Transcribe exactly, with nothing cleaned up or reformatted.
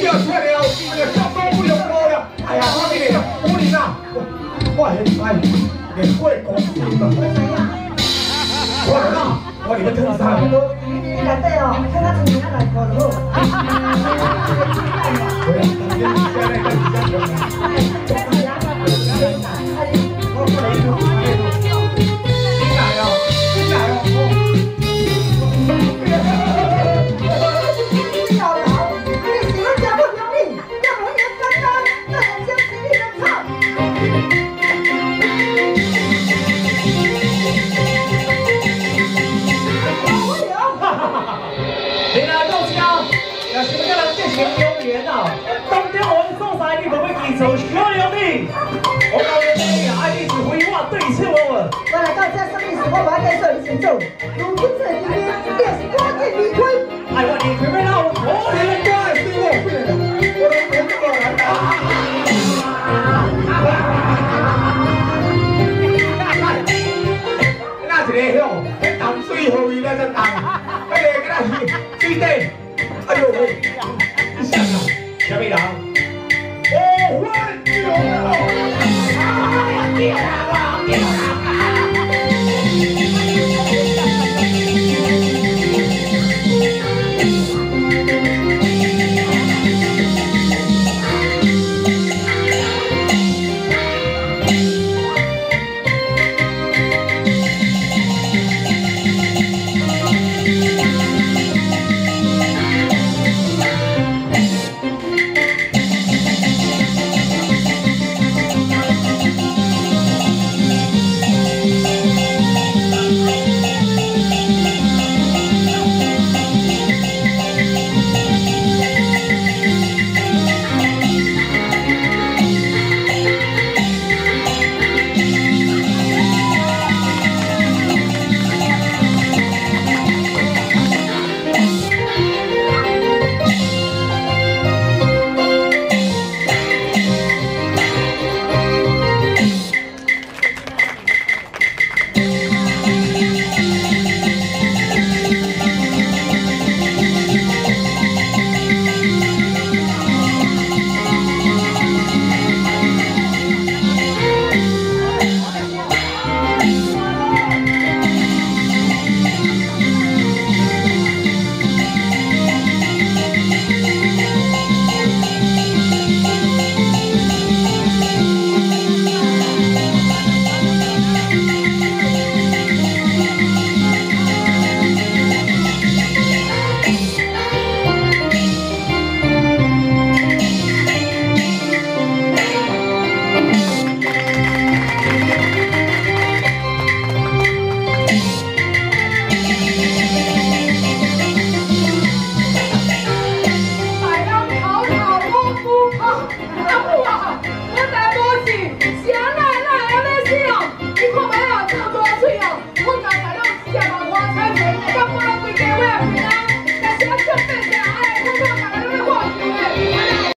要出来了，你们小狗不用多了。哎呀，我给你五年啊，我现在连会公司都不知道。我来啦，我你们听啥？ 你内底哦，看他从哪来过就好。 对，今天现在在比较做小了你，我告诉你，爱你是废话，对此无问。 我来到这什么意思？我无爱跟说你先走。如今这个局面，你也是赶紧离开。 哎，我离开不了，我离开是我不能，我都没这么难打。那一个吼，迄淡水河伊咧在淡，迄个个那水底，哎呦喂，你想啊，什么人？